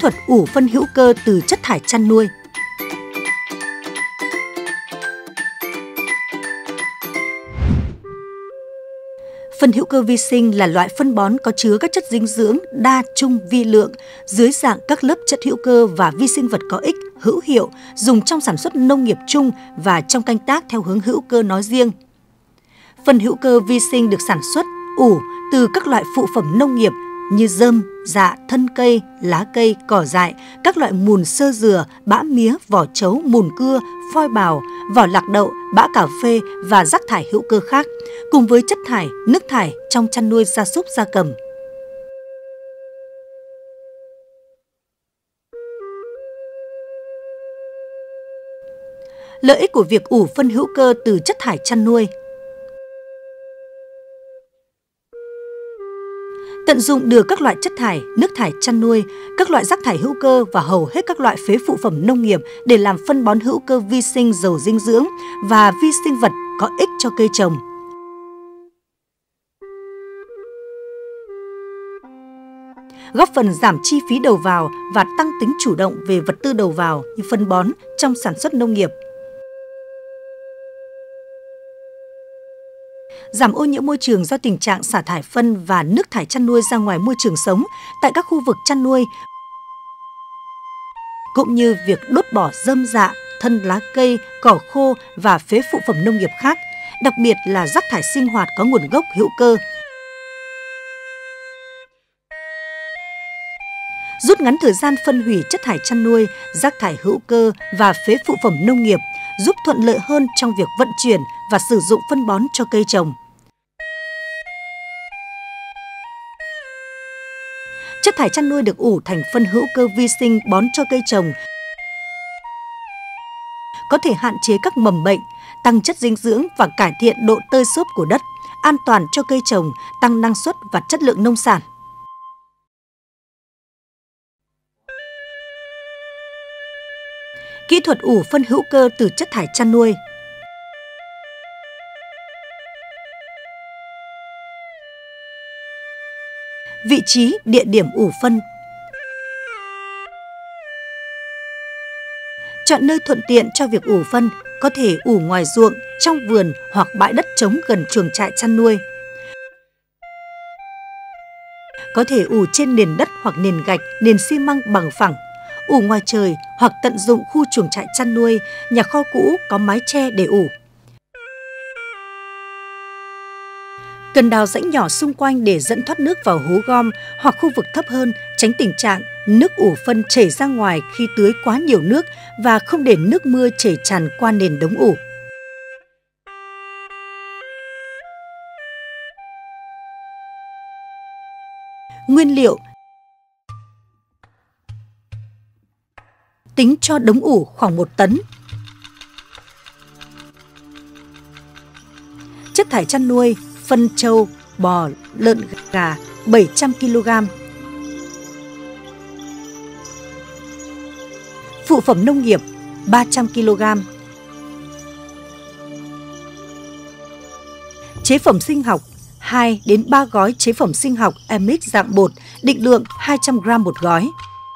thuật ủ phân hữu cơ từ chất thải chăn nuôi. Phân hữu cơ vi sinh là loại phân bón có chứa các chất dinh dưỡng đa trung vi lượng dưới dạng các lớp chất hữu cơ và vi sinh vật có ích, hữu hiệu, dùng trong sản xuất nông nghiệp chung và trong canh tác theo hướng hữu cơ nói riêng. Phân hữu cơ vi sinh được sản xuất, ủ từ các loại phụ phẩm nông nghiệp như rơm, rạ, thân cây, lá cây, cỏ dại, các loại mùn xơ dừa, bã mía, vỏ trấu, mùn cưa, phoi bào, vỏ lạc đậu, bã cà phê và rác thải hữu cơ khác, cùng với chất thải, nước thải trong chăn nuôi gia súc gia cầm. Lợi ích của việc ủ phân hữu cơ từ chất thải chăn nuôi. Tận dụng được các loại chất thải, nước thải chăn nuôi, các loại rác thải hữu cơ và hầu hết các loại phế phụ phẩm nông nghiệp để làm phân bón hữu cơ vi sinh giàu dinh dưỡng và vi sinh vật có ích cho cây trồng. Góp phần giảm chi phí đầu vào và tăng tính chủ động về vật tư đầu vào như phân bón trong sản xuất nông nghiệp. Giảm ô nhiễm môi trường do tình trạng xả thải phân và nước thải chăn nuôi ra ngoài môi trường sống tại các khu vực chăn nuôi, cũng như việc đốt bỏ rơm rạ, thân lá cây, cỏ khô và phế phụ phẩm nông nghiệp khác, đặc biệt là rác thải sinh hoạt có nguồn gốc hữu cơ. Rút ngắn thời gian phân hủy chất thải chăn nuôi, rác thải hữu cơ và phế phụ phẩm nông nghiệp, giúp thuận lợi hơn trong việc vận chuyển và sử dụng phân bón cho cây trồng. Chất thải chăn nuôi được ủ thành phân hữu cơ vi sinh bón cho cây trồng có thể hạn chế các mầm bệnh, tăng chất dinh dưỡng và cải thiện độ tơi xốp của đất, an toàn cho cây trồng, tăng năng suất và chất lượng nông sản. Kỹ thuật ủ phân hữu cơ từ chất thải chăn nuôi. Vị trí, địa điểm ủ phân. Chọn nơi thuận tiện cho việc ủ phân, có thể ủ ngoài ruộng, trong vườn hoặc bãi đất trống gần chuồng trại chăn nuôi. Có thể ủ trên nền đất hoặc nền gạch, nền xi măng bằng phẳng. Ủ ngoài trời hoặc tận dụng khu chuồng trại chăn nuôi, nhà kho cũ có mái che để ủ. Cần đào rãnh nhỏ xung quanh để dẫn thoát nước vào hố gom hoặc khu vực thấp hơn, tránh tình trạng nước ủ phân chảy ra ngoài khi tưới quá nhiều nước và không để nước mưa chảy tràn qua nền đống ủ. Nguyên liệu. Tính cho đống ủ khoảng 1 tấn. Chất thải chăn nuôi, phân trâu, bò, lợn, gà 700 kg. Phụ phẩm nông nghiệp 300 kg. Chế phẩm sinh học 2 đến 3 gói chế phẩm sinh học Amix dạng bột, định lượng 200 g một gói.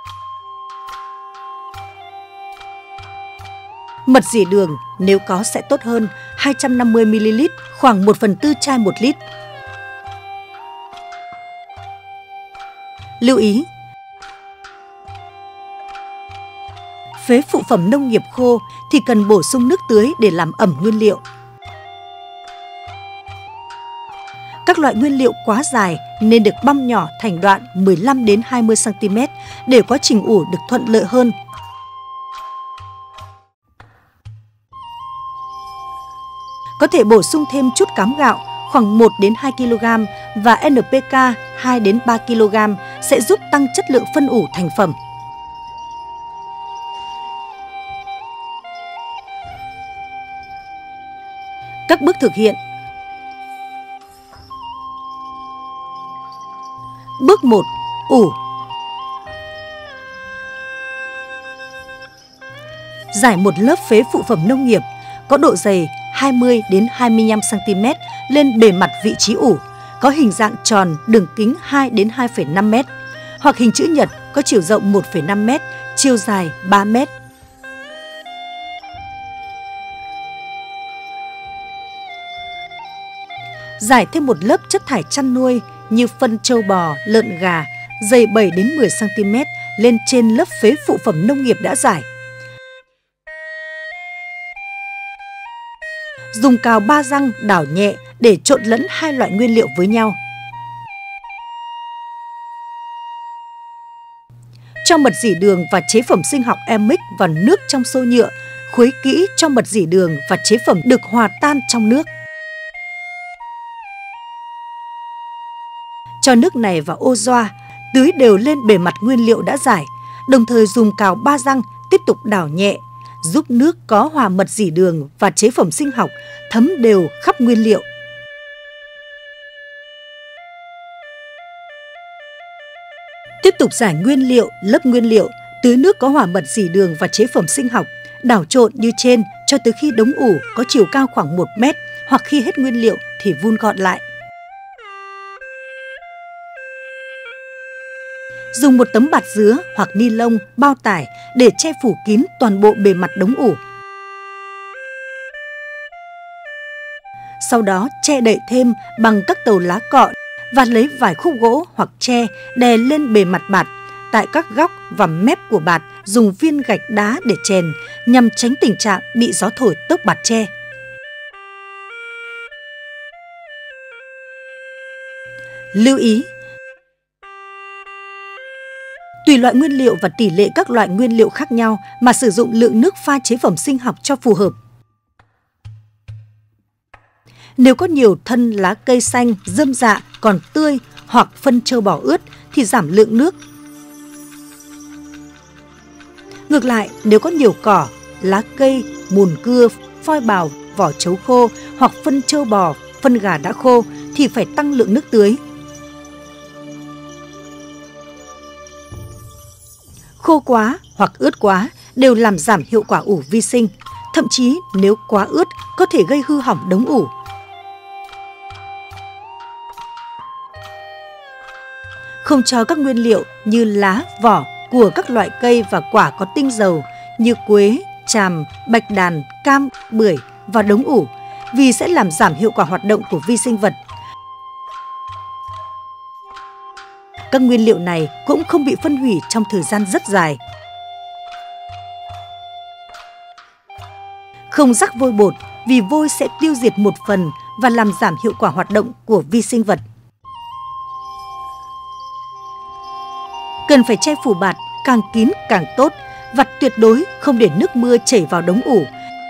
Mật dỉ đường nếu có sẽ tốt hơn, 250 ml, khoảng 1/4 chai 1 lít. Lưu ý: phế phụ phẩm nông nghiệp khô thì cần bổ sung nước tưới để làm ẩm nguyên liệu. Các loại nguyên liệu quá dài nên được băm nhỏ thành đoạn 15 đến 20 cm để quá trình ủ được thuận lợi hơn. Có thể bổ sung thêm chút cám gạo khoảng 1 đến 2 kg và NPK 2 đến 3 kg sẽ giúp tăng chất lượng phân ủ thành phẩm. Các bước thực hiện. Bước 1. Ủ. Rải một lớp phế phụ phẩm nông nghiệp có độ dày 20 đến 25 cm lên bề mặt vị trí ủ, có hình dạng tròn, đường kính 2 đến 2,5 m hoặc hình chữ nhật có chiều rộng 1,5 m, chiều dài 3 m. Rải thêm một lớp chất thải chăn nuôi như phân trâu bò, lợn gà, dày 7 đến 10 cm lên trên lớp phế phụ phẩm nông nghiệp đã rải. Dùng cào ba răng đảo nhẹ để trộn lẫn hai loại nguyên liệu với nhau. Cho mật dỉ đường và chế phẩm sinh học Emix vào nước trong xô nhựa, khuấy kỹ cho mật dỉ đường và chế phẩm được hòa tan trong nước. Cho nước này vào ô doa, tưới đều lên bề mặt nguyên liệu đã rải, đồng thời dùng cào ba răng tiếp tục đảo nhẹ, giúp nước có hòa mật dỉ đường và chế phẩm sinh học thấm đều khắp nguyên liệu. Tiếp tục rải nguyên liệu, lớp nguyên liệu, tưới nước có hòa mật dỉ đường và chế phẩm sinh học, đảo trộn như trên cho tới khi đống ủ có chiều cao khoảng 1 mét, hoặc khi hết nguyên liệu thì vun gọn lại. Dùng một tấm bạt dứa hoặc ni lông bao tải để che phủ kín toàn bộ bề mặt đống ủ. Sau đó che đậy thêm bằng các tàu lá cọ và lấy vài khúc gỗ hoặc tre đè lên bề mặt bạt. Tại các góc và mép của bạt dùng viên gạch đá để chèn nhằm tránh tình trạng bị gió thổi tốc bạt tre. Lưu ý: tùy loại nguyên liệu và tỷ lệ các loại nguyên liệu khác nhau mà sử dụng lượng nước pha chế phẩm sinh học cho phù hợp. Nếu có nhiều thân lá cây xanh, rơm rạ, còn tươi hoặc phân trâu bò ướt thì giảm lượng nước. Ngược lại, nếu có nhiều cỏ, lá cây, mùn cưa, phoi bào, vỏ trấu khô hoặc phân trâu bò, phân gà đã khô thì phải tăng lượng nước tưới. Khô quá hoặc ướt quá đều làm giảm hiệu quả ủ vi sinh. Thậm chí nếu quá ướt có thể gây hư hỏng đống ủ. Không cho các nguyên liệu như lá, vỏ của các loại cây và quả có tinh dầu như quế, tràm, bạch đàn, cam, bưởi vào đống ủ vì sẽ làm giảm hiệu quả hoạt động của vi sinh vật. Các nguyên liệu này cũng không bị phân hủy trong thời gian rất dài. Không rắc vôi bột vì vôi sẽ tiêu diệt một phần và làm giảm hiệu quả hoạt động của vi sinh vật. Cần phải che phủ bạt càng kín càng tốt và tuyệt đối không để nước mưa chảy vào đống ủ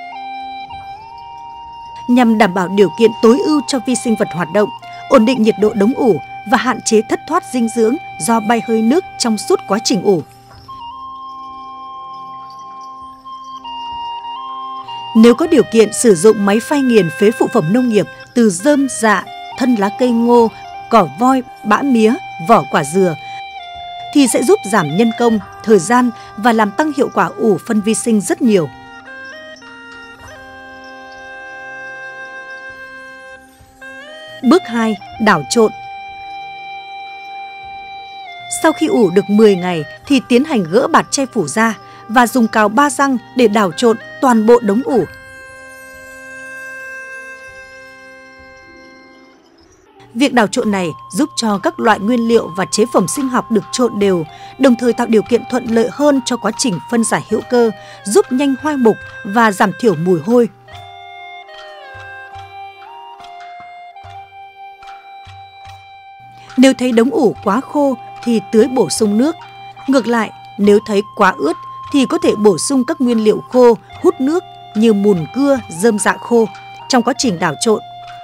nhằm đảm bảo điều kiện tối ưu cho vi sinh vật hoạt động, ổn định nhiệt độ đống ủ và hạn chế thất thoát dinh dưỡng do bay hơi nước trong suốt quá trình ủ. Nếu có điều kiện sử dụng máy phay nghiền phế phụ phẩm nông nghiệp từ rơm rạ, thân lá cây ngô, cỏ voi, bã mía, vỏ quả dừa thì sẽ giúp giảm nhân công, thời gian và làm tăng hiệu quả ủ phân vi sinh rất nhiều. Bước 2. Đảo trộn. Sau khi ủ được 10 ngày thì tiến hành gỡ bạt che phủ ra và dùng cào ba răng để đảo trộn toàn bộ đống ủ. Việc đảo trộn này giúp cho các loại nguyên liệu và chế phẩm sinh học được trộn đều, đồng thời tạo điều kiện thuận lợi hơn cho quá trình phân giải hữu cơ, giúp nhanh hoai mục và giảm thiểu mùi hôi. Nếu thấy đống ủ quá khô thì tưới bổ sung nước. Ngược lại, nếu thấy quá ướt thì có thể bổ sung các nguyên liệu khô hút nước như mùn cưa, rơm rạ khô trong quá trình đảo trộn.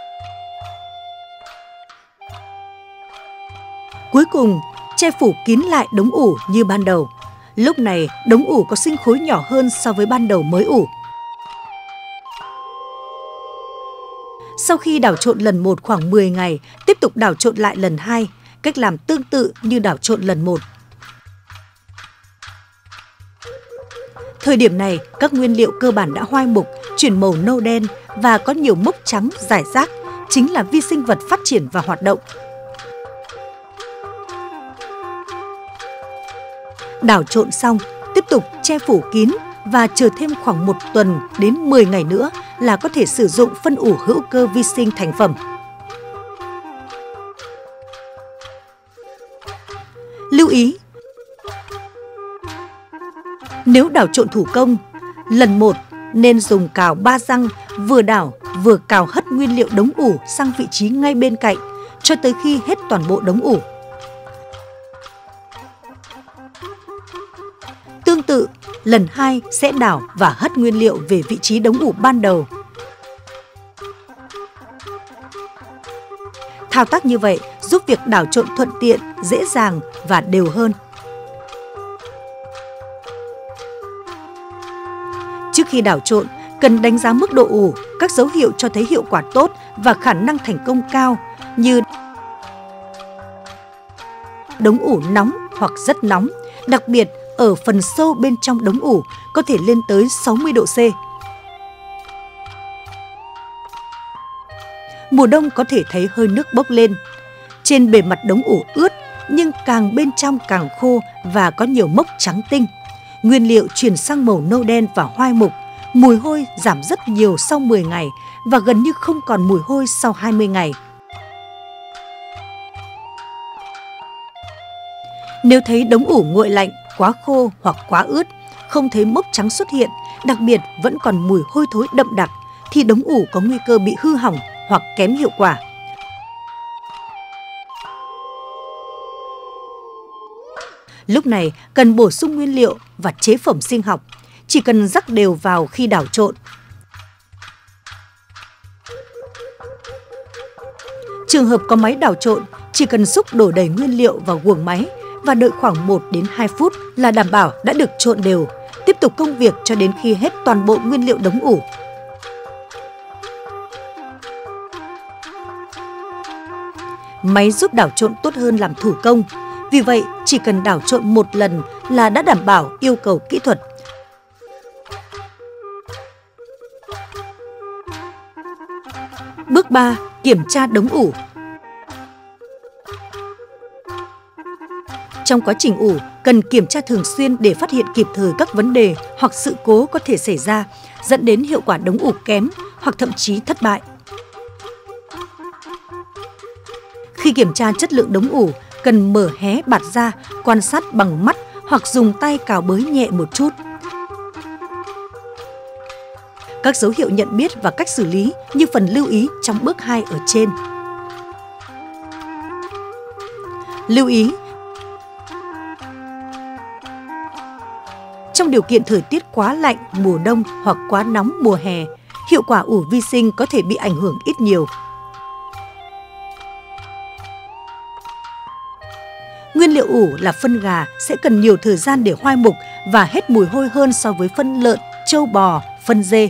Cuối cùng, che phủ kín lại đống ủ như ban đầu. Lúc này, đống ủ có sinh khối nhỏ hơn so với ban đầu mới ủ. Sau khi đảo trộn lần 1 khoảng 10 ngày, tiếp tục đảo trộn lại lần 2, cách làm tương tự như đảo trộn lần 1. Thời điểm này, các nguyên liệu cơ bản đã hoai mục, chuyển màu nâu đen và có nhiều mốc trắng rải rác, chính là vi sinh vật phát triển và hoạt động. Đảo trộn xong, tiếp tục che phủ kín và chờ thêm khoảng 1 tuần đến 10 ngày nữa là có thể sử dụng phân ủ hữu cơ vi sinh thành phẩm. Lưu ý: nếu đảo trộn thủ công, lần 1 nên dùng cào 3 răng, vừa đảo vừa cào hất nguyên liệu đống ủ sang vị trí ngay bên cạnh cho tới khi hết toàn bộ đống ủ. Tương tự, lần 2 sẽ đảo và hất nguyên liệu về vị trí đống ủ ban đầu. Thao tác như vậy giúp việc đảo trộn thuận tiện, dễ dàng và đều hơn. Trước khi đảo trộn, cần đánh giá mức độ ủ, các dấu hiệu cho thấy hiệu quả tốt và khả năng thành công cao như đống ủ nóng hoặc rất nóng, đặc biệt ở phần sâu bên trong đống ủ có thể lên tới 60 độ C. Mùa đông có thể thấy hơi nước bốc lên. Trên bề mặt đống ủ ướt nhưng càng bên trong càng khô và có nhiều mốc trắng tinh. Nguyên liệu chuyển sang màu nâu đen và hoai mục. Mùi hôi giảm rất nhiều sau 10 ngày và gần như không còn mùi hôi sau 20 ngày. Nếu thấy đống ủ nguội lạnh, quá khô hoặc quá ướt, không thấy mốc trắng xuất hiện, đặc biệt vẫn còn mùi hôi thối đậm đặc, thì đống ủ có nguy cơ bị hư hỏng hoặc kém hiệu quả. Lúc này cần bổ sung nguyên liệu và chế phẩm sinh học, chỉ cần rắc đều vào khi đảo trộn. Trường hợp có máy đảo trộn, chỉ cần xúc đổ đầy nguyên liệu vào guồng máy và đợi khoảng 1 đến 2 phút là đảm bảo đã được trộn đều. Tiếp tục công việc cho đến khi hết toàn bộ nguyên liệu đống ủ. Máy giúp đảo trộn tốt hơn làm thủ công. Vì vậy, chỉ cần đảo trộn 1 lần là đã đảm bảo yêu cầu kỹ thuật. Bước 3. Kiểm tra đống ủ. Trong quá trình ủ, cần kiểm tra thường xuyên để phát hiện kịp thời các vấn đề hoặc sự cố có thể xảy ra, dẫn đến hiệu quả đống ủ kém hoặc thậm chí thất bại. Khi kiểm tra chất lượng đống ủ, cần mở hé bạt ra, quan sát bằng mắt hoặc dùng tay cào bới nhẹ một chút. Các dấu hiệu nhận biết và cách xử lý như phần lưu ý trong bước 2 ở trên. Lưu ý: trong điều kiện thời tiết quá lạnh mùa đông hoặc quá nóng mùa hè, hiệu quả ủ vi sinh có thể bị ảnh hưởng ít nhiều. Nguyên liệu ủ là phân gà sẽ cần nhiều thời gian để hoai mục và hết mùi hôi hơn so với phân lợn, trâu bò, phân dê.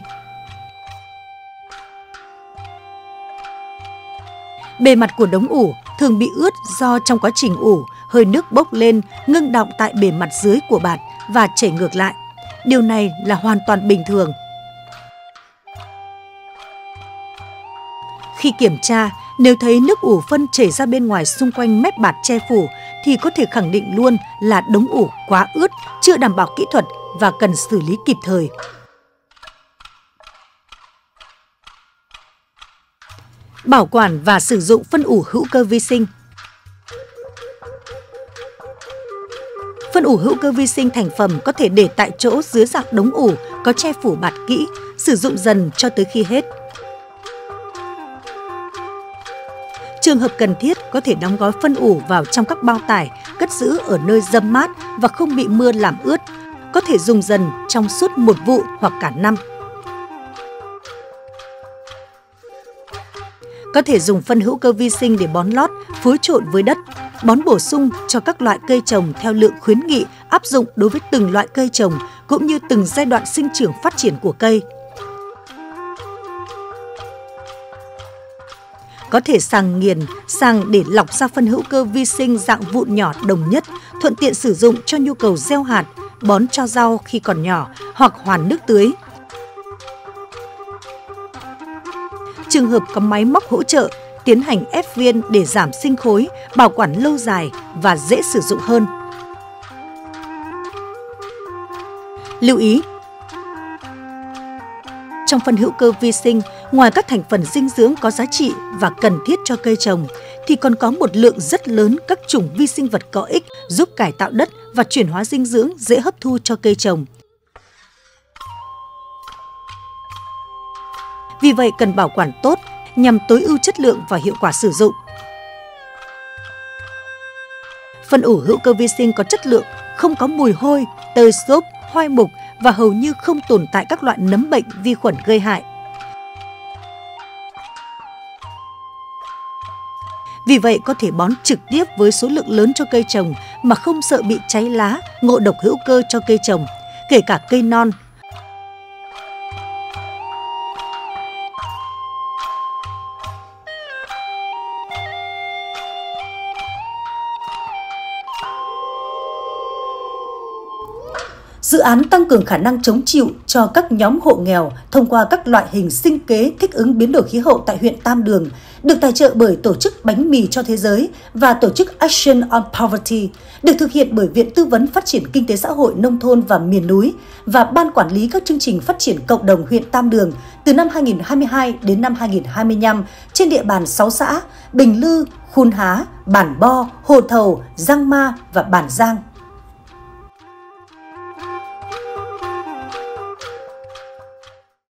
Bề mặt của đống ủ thường bị ướt do trong quá trình ủ, hơi nước bốc lên, ngưng đọng tại bề mặt dưới của bạt và chảy ngược lại. Điều này là hoàn toàn bình thường. Khi kiểm tra, nếu thấy nước ủ phân chảy ra bên ngoài xung quanh mép bạt che phủ thì có thể khẳng định luôn là đống ủ quá ướt, chưa đảm bảo kỹ thuật và cần xử lý kịp thời. Bảo quản và sử dụng phân ủ hữu cơ vi sinh. Phân ủ hữu cơ vi sinh thành phẩm có thể để tại chỗ dưới dạng đống ủ có che phủ bạt kỹ, sử dụng dần cho tới khi hết. Trường hợp cần thiết có thể đóng gói phân ủ vào trong các bao tải, cất giữ ở nơi râm mát và không bị mưa làm ướt. Có thể dùng dần trong suốt một vụ hoặc cả năm. Có thể dùng phân hữu cơ vi sinh để bón lót, phối trộn với đất, bón bổ sung cho các loại cây trồng theo lượng khuyến nghị áp dụng đối với từng loại cây trồng cũng như từng giai đoạn sinh trưởng phát triển của cây. Có thể xàng nghiền, xàng để lọc ra phân hữu cơ vi sinh dạng vụn nhỏ đồng nhất, thuận tiện sử dụng cho nhu cầu gieo hạt, bón cho rau khi còn nhỏ hoặc hoàn nước tưới. Trường hợp có máy móc hỗ trợ, tiến hành ép viên để giảm sinh khối, bảo quản lâu dài và dễ sử dụng hơn. Lưu ý, trong phân hữu cơ vi sinh, ngoài các thành phần dinh dưỡng có giá trị và cần thiết cho cây trồng, thì còn có một lượng rất lớn các chủng vi sinh vật có ích giúp cải tạo đất và chuyển hóa dinh dưỡng dễ hấp thu cho cây trồng. Vì vậy cần bảo quản tốt nhằm tối ưu chất lượng và hiệu quả sử dụng. Phân ủ hữu cơ vi sinh có chất lượng, không có mùi hôi, tơi xốp, hoai mục và hầu như không tồn tại các loại nấm bệnh, vi khuẩn gây hại. Vì vậy có thể bón trực tiếp với số lượng lớn cho cây trồng mà không sợ bị cháy lá, ngộ độc hữu cơ cho cây trồng, kể cả cây non. Dự án tăng cường khả năng chống chịu cho các nhóm hộ nghèo thông qua các loại hình sinh kế thích ứng biến đổi khí hậu tại huyện Tam Đường được tài trợ bởi Tổ chức Bánh mì cho Thế giới và Tổ chức Action on Poverty, được thực hiện bởi Viện Tư vấn Phát triển Kinh tế Xã hội Nông thôn và Miền núi và Ban Quản lý các chương trình phát triển cộng đồng huyện Tam Đường từ năm 2022 đến năm 2025 trên địa bàn 6 xã Bình Lư, Khuôn Há, Bản Bo, Hồ Thầu, Giang Ma và Bản Giang.